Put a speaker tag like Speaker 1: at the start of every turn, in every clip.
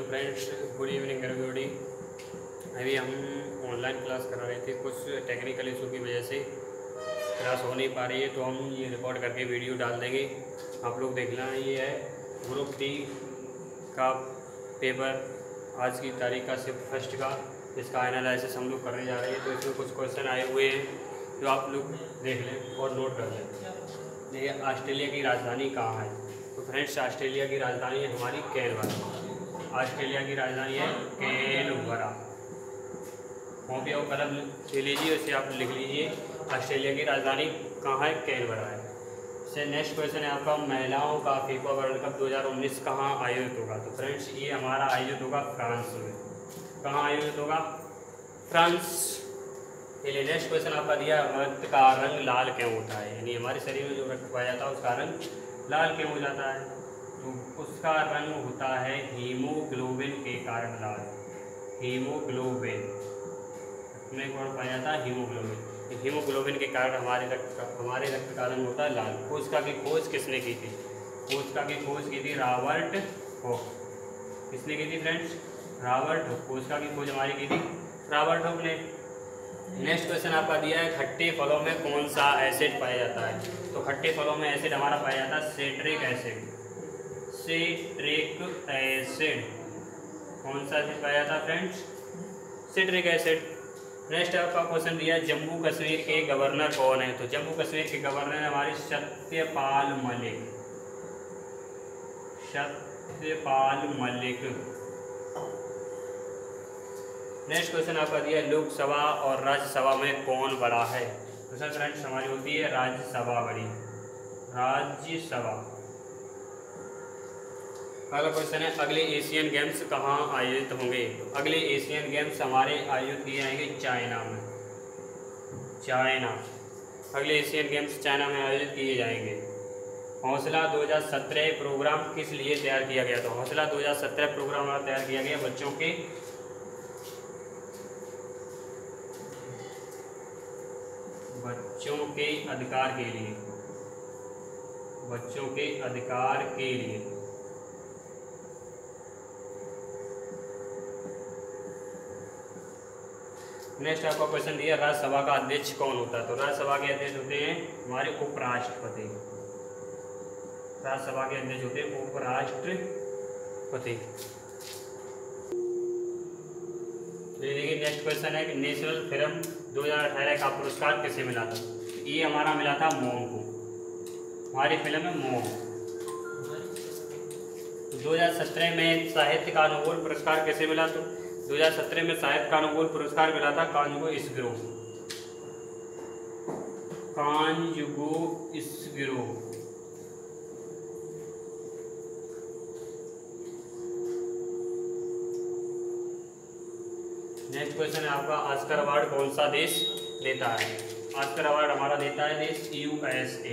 Speaker 1: Friends, good evening everybody. अभी हम online class करा रहे थे, कुछ टेक्निकल इशू की वजह से क्लास हो नहीं पा रही है, तो हम ये रिकॉर्ड करके वीडियो डाल देंगे। आप लोग देखना। ये है ग्रुप डी का पेपर, आज की तारीख का सिर्फ फर्स्ट का, इसका एनालिसिस हम लोग करने जा रहे हैं। तो इसमें कुछ क्वेश्चन आए हुए हैं जो आप लोग देख लें और नोट कर लें। ये ऑस्ट्रेलिया की राजधानी कहाँ है? तो फ्रेंड्स, ऑस्ट्रेलिया की राजधानी है हमारी कैनबरा। ऑस्ट्रेलिया की राजधानी है कैनबरा। कॉपी और कलम ले लीजिए, इसे आप लिख लीजिए। ऑस्ट्रेलिया की राजधानी कहाँ है? कैनबरा है। से नेक्स्ट क्वेश्चन है आपका, महिलाओं का फीफा वर्ल्ड कप 2019 कहाँ आयोजित होगा? तो फ्रेंड्स, ये हमारा आयोजित होगा फ्रांस में। कहाँ आयोजित होगा? फ्रांस। चलिए, नेक्स्ट क्वेश्चन आपका दिया, रक्त का रंग लाल क्यों होता है? यानी हमारे शरीर में जो रक्त पाया जाता है उसका रंग लाल क्यों हो जाता है? तो उसका रंग होता है हीमोग्लोबिन के कारण लाल। हीमोग्लोबिन में कौन पाया जाता है? हीमोग्लोबिन। हीमोग्लोबिन के कारण हमारे रक्त का रंग होता है लाल। कोशिका की खोज किसने की थी? कोशिका की खोज की थी रॉबर्ट हुक। किसने की थी फ्रेंड्स? Robert Hooke. कोशिका की खोज हमारी की थी रॉबर्ट हुक ने। नेक्स्ट क्वेश्चन आपका दिया है, खट्टे फलों में कौन सा एसिड पाया जाता है? तो खट्टे फलों में एसिड हमारा पाया जाता है सिट्रिक एसिड। Citric acid. कौन सा एसिड पाया जाता है फ्रेंड्स? Citric acid. नेक्स्ट आपका क्वेश्चन दिया है, जम्मू कश्मीर के गवर्नर कौन है? तो जम्मू कश्मीर के गवर्नर है हमारे सत्यपाल मलिक। सत्यपाल मलिक। नेक्स्ट क्वेश्चन आपका दिया है, लोकसभा और राज्यसभा में कौन बड़ा है? तो सर फ्रेंड्स, हमारी होती है राज्यसभा बड़ी। राज्यसभा। अगला क्वेश्चन है, अगले एशियन गेम्स कहाँ आयोजित होंगे? तो अगले एशियन गेम्स हमारे आयोजित किए जाएंगे चाइना में। चाइना। अगले एशियन गेम्स चाइना में आयोजित किए जाएंगे। हौसला 2017 प्रोग्राम किस लिए तैयार किया गया? तो हौसला 2017 प्रोग्राम तैयार किया गया बच्चों के अधिकार के लिए। बच्चों के अधिकार के लिए। नेक्स्ट आपका क्वेश्चन दिया, राज्यसभा का अध्यक्ष कौन होता है? तो राज्यसभा के अध्यक्ष होते हैं हमारे उपराष्ट्रपति। राज्यसभा के अध्यक्ष होते हैं उपराष्ट्रपति। देखिए, नेक्स्ट क्वेश्चन है कि नेशनल फिल्म 2018 का पुरस्कार किसे मिला था? ये हमारा मिला था मोम को। हमारी फिल्म है मोम। 2017 में साहित्य का नोबेल पुरस्कार किसे मिला? तो 2017 में साहित्य का नोबेल पुरस्कार मिला था Kazuo Ishiguro. Kazuo Ishiguro. Next question है आपका, ऑस्कर अवार्ड कौन सा देश देता है? ऑस्कर अवार्ड हमारा देता है देश USA।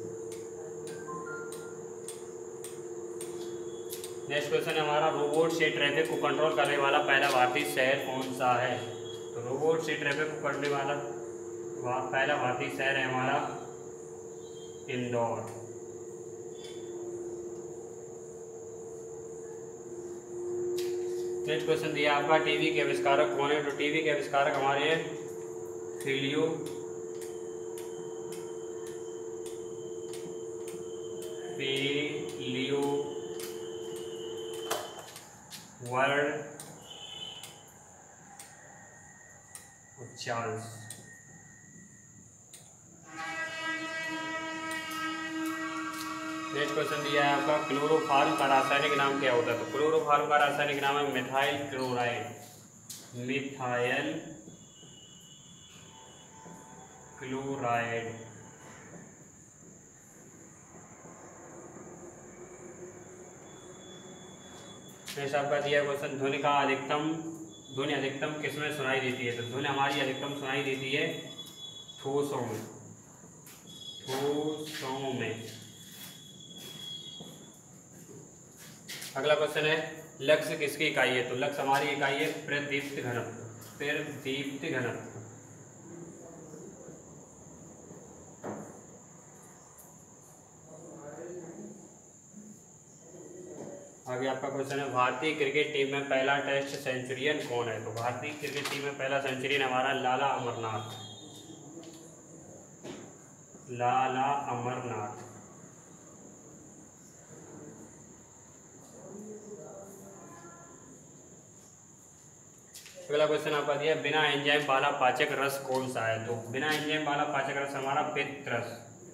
Speaker 1: नेक्स्ट क्वेश्चन है हमारा, रोबोट से ट्रैफिक को कंट्रोल करने वाला पहला भारतीय शहर कौन सा है? तो रोबोट से ट्रैफिक को करने वाला पहला भारतीय शहर है हमारा इंदौर। नेक्स्ट क्वेश्चन दिया आपका, टीवी के आविष्कारक कौन है? तो टीवी के आविष्कारक हमारे हैं Philo world Charles. Next question दिया है आपका, क्लोरोफॉर्म का रासायनिक नाम क्या होता है? तो क्लोरोफॉर्म का रासायनिक नाम है methyl chloride. Methyl chloride. Next आपका दिया क्वेश्चन, ध्वनि अधिकतम किसमें सुनाई देती है? तो ध्वनि हमारी अधिकतम सुनाई देती है ठोसों में। ठोसों में। अगला क्वेश्चन है, लक्ष्य किसकी इकाई है? तो लक्ष्य हमारी इकाई है प्रदीप्त घनत्व। प्रदीप्त घनत्व। आगे आपका क्वेश्चन है, भारतीय क्रिकेट टीम में पहला टेस्ट सेंचुरियन कौन है? तो भारतीय क्रिकेट टीम में पहला सेंचुरियन हमारा लाला अमरनाथ। लाला अमरनाथ। अगला क्वेश्चन आपका दिया, बिना एंजाइम वाला पाचक रस कौन सा है? तो बिना एंजाइम वाला पाचक रस हमारा पित्त रस।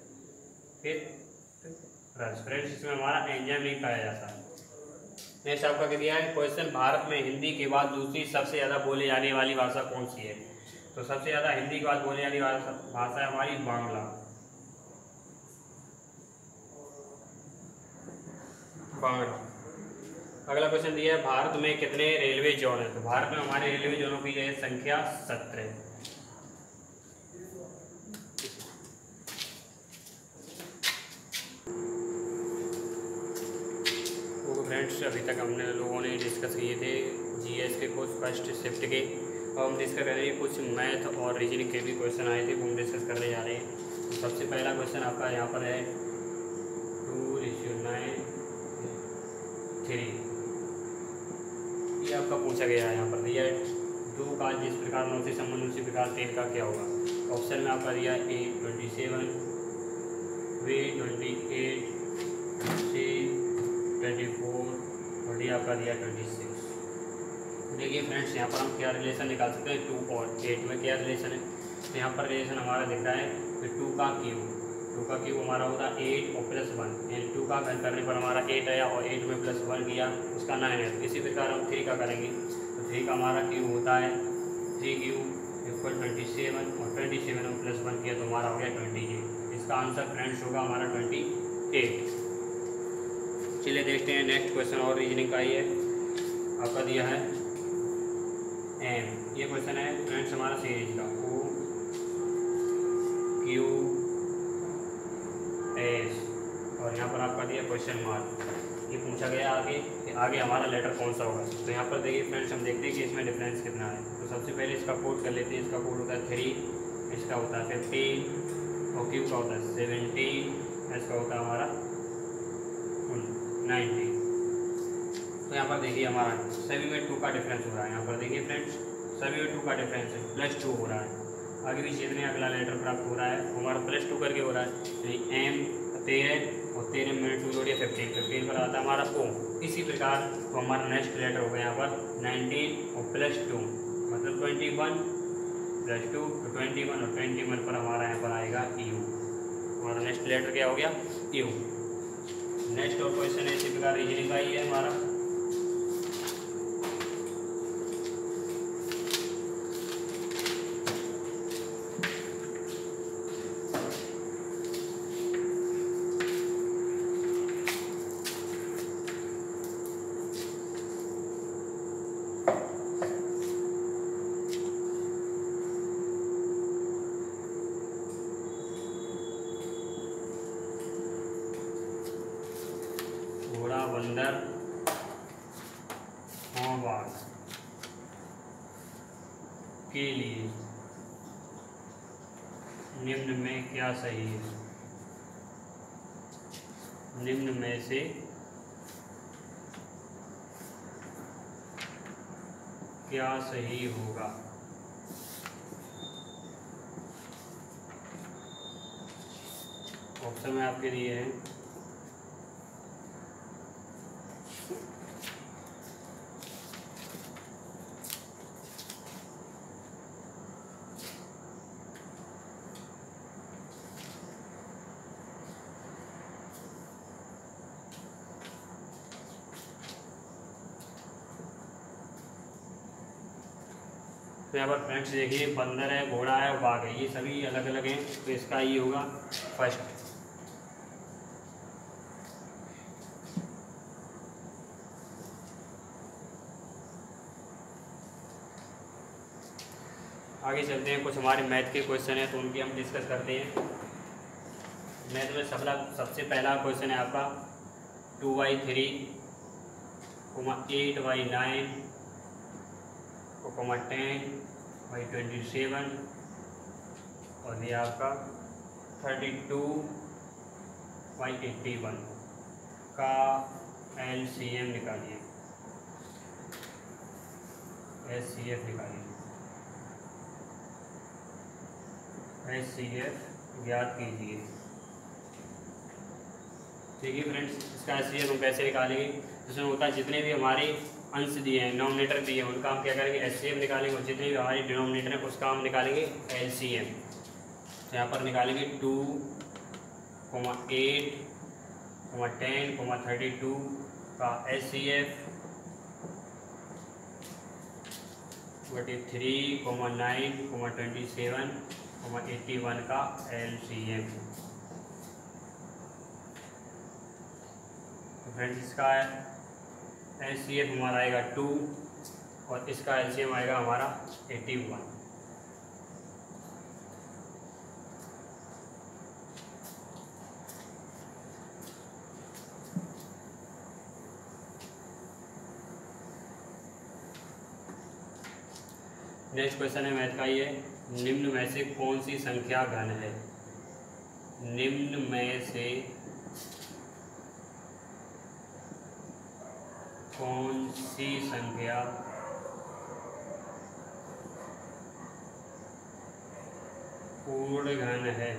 Speaker 1: पित्त रस फ्रेंड्स, इसमें हमारा एंजाइम नहीं पाया जाता। नेक्स्ट आपका क्या दिया है क्वेश्चन, भारत में हिंदी के बाद दूसरी सबसे ज़्यादा बोली जाने वाली भाषा कौन सी है? तो सबसे ज़्यादा हिंदी के बाद बोली जाने वाली भाषा है हमारी बांग्ला। बांग्ला। अगला क्वेश्चन दिया है, भारत में कितने रेलवे जोन है? तो भारत में हमारे रेलवे जोनों की है संख्या 17। तो फ्रेंड्स, अभी तक हमने लोगों ने डिस्कस किए थे जीएस के कुछ फर्स्ट शिफ्ट के। अब हम डिस्कस करेंगे कुछ मैथ और रीजनिंग के भी क्वेश्चन आए थे, वो हम डिस्कस करने जा रहे हैं। तो सबसे पहला क्वेश्चन आपका यहाँ पर है 2:9:3। ये आपका पूछा गया है, यहाँ पर दिया है 2 का जिस प्रकार 9 से संबंध उसी प्रकार 3 का क्या होगा? ऑप्शन में आपका दिया A 27, B 28, C 24 और डी आपका दिया 26। देखिए फ्रेंड्स, यहाँ पर हम क्या रिलेशन निकाल सकते हैं, 2 और 8 में क्या रिलेशन है? तो यहाँ पर रिलेशन हमारा दिख रहा है कि 2 का क्यूब हमारा होता है 8 और +1, यानी 2 का घन करने पर हमारा 8 आया और 8 में +1 किया उसका 9 है। इसी प्रकार हम 3 का करेंगे तो 3 का हमारा क्यूब होता है 3 क्यूब इक्वल 27 और 27 में +1 किया तो हमारा हो गया 28। इसका आंसर फ्रेंड्स होगा हमारा 28। चलिए देखते हैं नेक्स्ट क्वेश्चन और रीजनिंग का ही है, आपका दिया है एम। ये क्वेश्चन है फ्रेंड्स हमारा सीरीज का O Q S और यहाँ पर आपका दिया क्वेश्चन मार्क। ये पूछा गया आगे हमारा लेटर कौन सा होगा? तो यहाँ पर देखिए फ्रेंड्स, हम देखते हैं कि इसमें डिफरेंस कितना है। तो सबसे पहले इसका कोड कर लेते हैं। इसका कोड होता है 3, इसका होता है 15 और Q का होता है 17, इसका होता है हमारा 90। तो यहाँ पर देखिए हमारा सभी में 2 का डिफरेंस हो रहा है। यहाँ पर देखिए फ्रेंड्स, सभी में 2 का डिफरेंस है, +2 हो रहा है। आगे भी जितने अगला लेटर प्राप्त हो रहा है हमारा +2 करके हो रहा है, यानी एम 13 और 13 में 2 जोड़िए 15 पर आता है हमारा O। इसी प्रकार तो हमारा नेक्स्ट लेटर हो गया यहाँ पर 19 और +2 मतलब 21 +2 तो 21 और 21 पर हमारा यहाँ पर आएगा U। हमारा नेक्स्ट लेटर क्या हो गया? U। नेक्स्ट और क्वेश्चन है इसी प्रकार रीजनिंग का ही है हमारा। बंदर बाघ के लिए निम्न में क्या सही है? निम्न में से क्या सही होगा? ऑप्शन में आपके दिए हैं तो यहाँ पर फ्रेंड्स देखिए, बंदर है, घोड़ा है और बाघ है, ये सभी अलग अलग हैं, तो इसका ये होगा फर्स्ट। आगे चलते हैं, कुछ हमारे मैथ के क्वेश्चन हैं तो उनकी हम डिस्कस करते हैं। मैथ में सबसे पहला क्वेश्चन है आपका 2/3, 8/9, 10/27 और ये आपका 32/81 का LCM निकालिए, HCF निकालिए, HCF ज्ञात कीजिए। ठीक है फ्रेंड्स, इसका HCF हम कैसे निकालेंगे? इसमें होता है जितने भी हमारे अंश दिए हैं, डिनोमिनेटर दिए हैं, उनका हम क्या करेंगे? HCF निकालेंगे, और जितने भी हमारे डिनोमिनेटर है उसका हम निकालेंगे LCM। तो यहाँ पर निकालेंगे 2, 8, 10, 32 का HCF, 23, 9, 27, 81 का LCM। तो फ्रेंड्स इसका LCM हमारा आएगा 2 और इसका LCM आएगा हमारा 81। नेक्स्ट क्वेश्चन है मैथ का, ये निम्न में से कौन सी संख्या घन है? निम्न में से कौन सी संख्या पूर्ण घन है?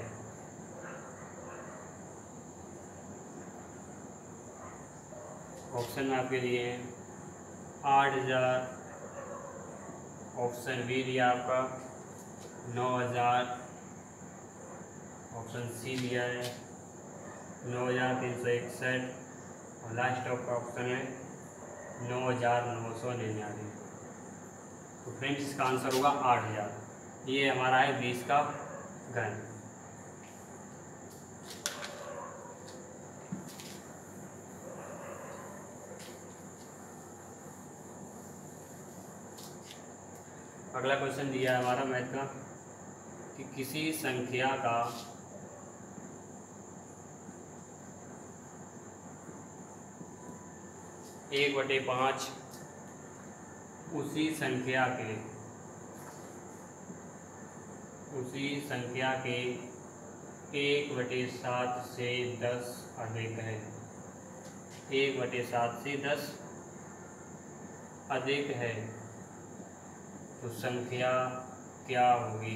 Speaker 1: ऑप्शन आपके लिए 8000, ऑप्शन बी दिया आपका 9000, ऑप्शन सी दिया है 9361 और लास्ट आपका ऑप्शन है 9999। तो फ्रेंड्स इसका आंसर होगा 8000। ये हमारा है 20 का घन। अगला क्वेश्चन दिया है हमारा मैथ का कि किसी संख्या का एक बटे 5 उसी संख्या के 1/7 से 10 अधिक है। 1/7 से 10 अधिक है तो संख्या क्या होगी?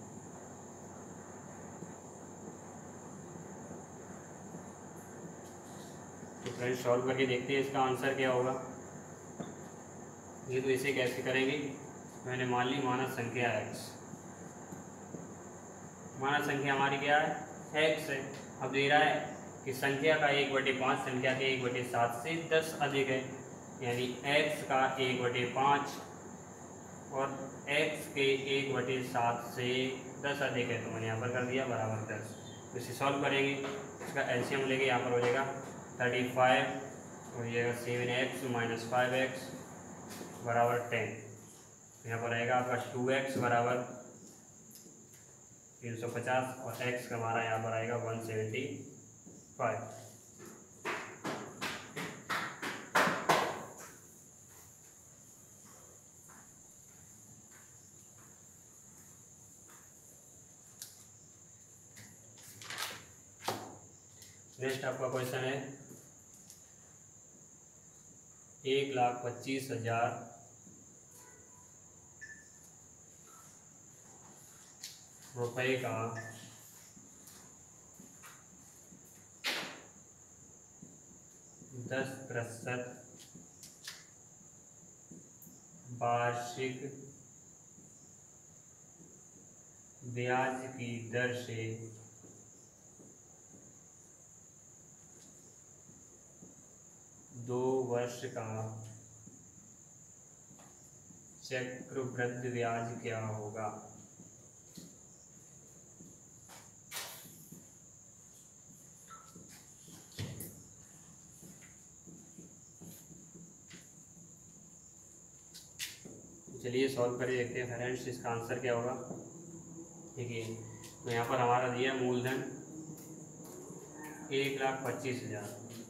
Speaker 1: तो फ्रेंड्स सॉल्व करके देखते हैं इसका आंसर क्या होगा। ये तो इसे कैसे करेंगे? मैंने मान ली मानक संख्या x, मानक संख्या हमारी क्या है? x है। अब दे रहा है कि संख्या का 1/5 संख्या के 1/7 से 10 अधिक है, यानी x का 1/5 और x के 1/7 से 10 अधिक है, तो मैंने यहाँ पर कर दिया बराबर 10। तो इसे सॉल्व करेंगे, इसका एलसीएम लेंगे, यहाँ पर हो जाएगा 35 और ये 7x - 5x बराबर 10। यहाँ पर रहेगा आपका 2x बराबर 350 और x का हमारा यहाँ पर आएगा 175। नेक्स्ट आपका क्वेश्चन है 1,25,000 रुपए का दस % वार्षिक ब्याज की दर से 2 वर्ष का चक्रवृद्धि ब्याज क्या होगा? चलिए सॉल्व करके देखते हैं फ्रेंड्स इसका आंसर क्या होगा। देखिए तो यहाँ पर हमारा दिया मूलधन 1,25,000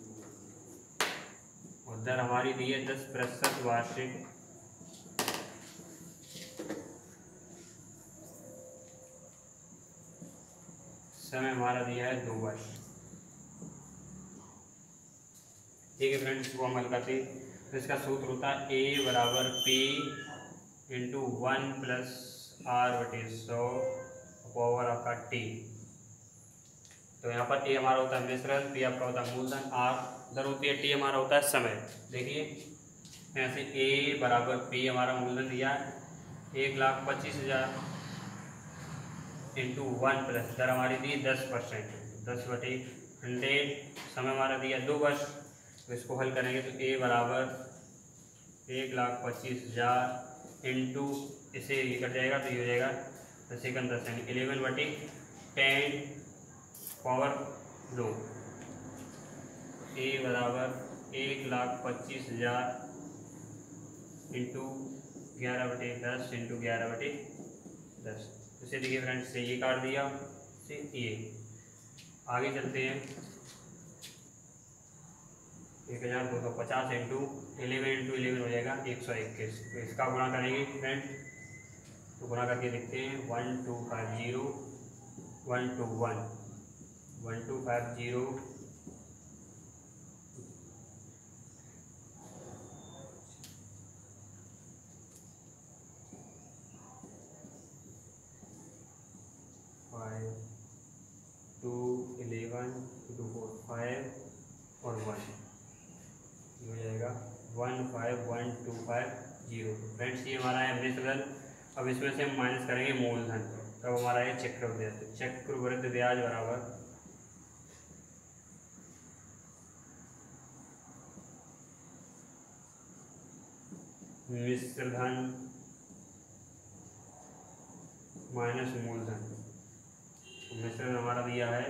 Speaker 1: और दर हमारी दी है 10% वार्षिक। समय हमारा दिया है 2 वर्ष। ठीक है फ्रेंड्स, इसको हम हल करते हैं। तो इसका सूत्र होता है A बराबर P into 1 plus R/100 power आपका T। तो यहाँ पर A हमारा होता है मिश्रण, P आपका होता है मूलधन, R दर होती है, T हमारा होता है समय। देखिए ऐसे A बराबर P हमारा मूलधन दिया है 1,25,000 इंटू 1 प्लस दर हमारी दी 10%, 10/100, समय हमारा दिया 2 वर्ष। तो इसको हल करेंगे तो A बराबर 1,25,000 इंटू, इसे ये कट जाएगा तो ये हो जाएगा 10 × 10 यानी 11/10 पावर 2। A बराबर 1,25,000 इंटू 11/10 इंटू 11/10। इसे देखिए फ्रेंड्स, से ये काट दिया, से ये। आगे चलते हैं, 1,250 इंटू 11 हो जाएगा 121। तो इसका गुणा करेंगे फ्रेंड्स, तो गुणा करके देखते हैं 1250 121 1250 5 2 11 2 4 5 और 1 हो जाएगा 151,250। फ्रेंड्स ये हमारा है मिश्रण। अब इसमें से हम माइनस करेंगे मूलधन, तब हमारा है चक्रवृद्धि। चक्रवृद्धि ब्याज बराबर मिश्रधन माइनस मूलधन। मिश्रण हमारा दिया है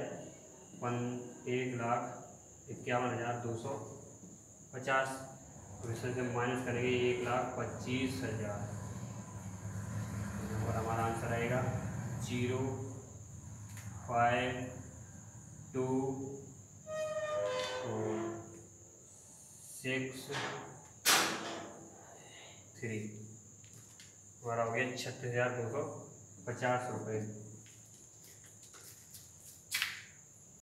Speaker 1: 1,51,250। मिश्रण से माइनस करेंगे 1,25,000। नंबर हमारा आंसर आएगा 05263। हमारा हो गया 36,250 रुपये।